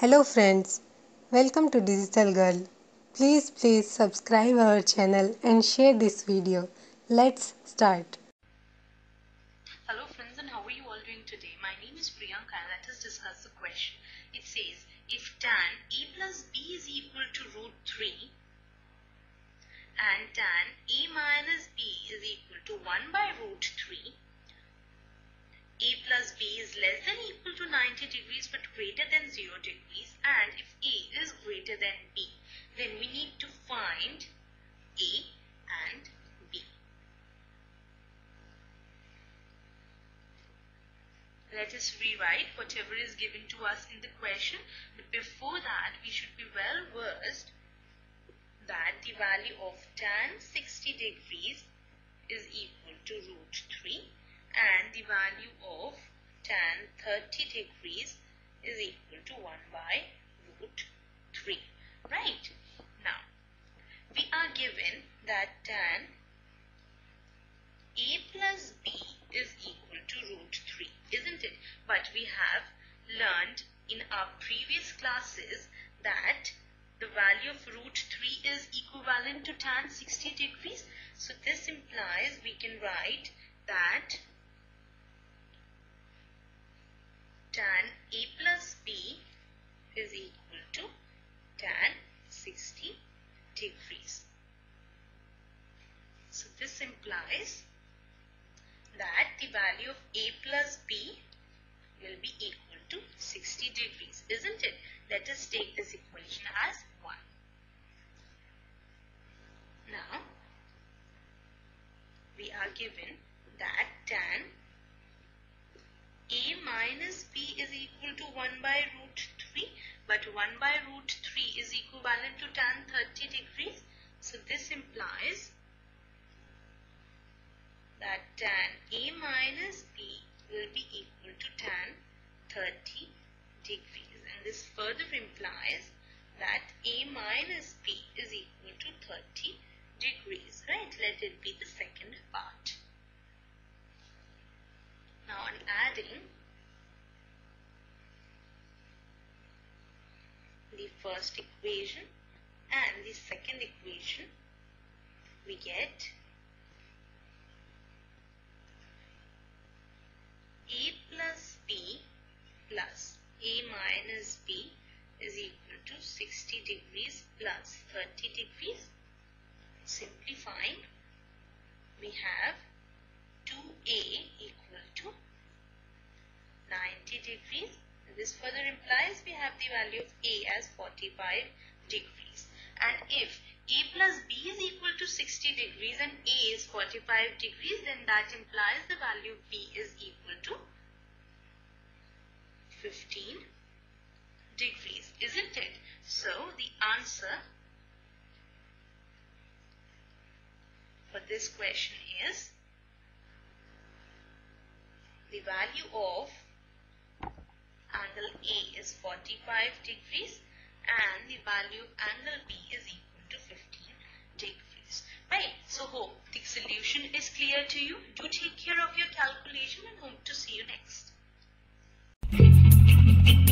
Hello friends, welcome to Digital Girl. Please subscribe our channel and share this video. Let's start. Hello friends, and how are you all doing today? My name is Priyanka and let us discuss the question. It says, if tan a plus b is equal to root 3 and tan a minus b is equal to 1 by root 3, a plus b is less than equal to 90 degrees but greater than 0 degrees, and if a is greater than b, then we need to find a and b. Let us rewrite whatever is given to us in the question, but before that we should be well versed that the value of tan 60 degrees is equal to root 3 and the value of tan 30 degrees is equal to 1 by root 3. Right? Now, we are given that tan a plus b is equal to root 3, isn't it? But we have learned in our previous classes that the value of root 3 is equivalent to tan 60 degrees. So this implies we can write that tan a plus b is equal to tan 60 degrees. So this implies that the value of a plus b will be equal to 60 degrees, isn't it? Let us take this equation as 1. Now, we are given that tan a minus b is equal to 1 by root 3, but 1 by root 3 is equivalent to tan 30 degrees. So this implies that tan a minus b will be equal to tan 30 degrees, and this further implies that a minus b is equal to 30 degrees, right? Let it be the second part. Now on adding the first equation and the second equation, we get a plus b plus a minus b is equal to 60 degrees plus 30 degrees. Simplifying, we have 2a equal to 90 degrees. This further implies we have the value of a as 45 degrees. And if a plus b is equal to 60 degrees and a is 45 degrees, then that implies the value of b is equal to 15 degrees, isn't it? So the answer for this question is the value of angle A is 45 degrees and the value of angle B is equal to 15 degrees. Right, so hope the solution is clear to you. Do take care of your calculation and hope to see you next.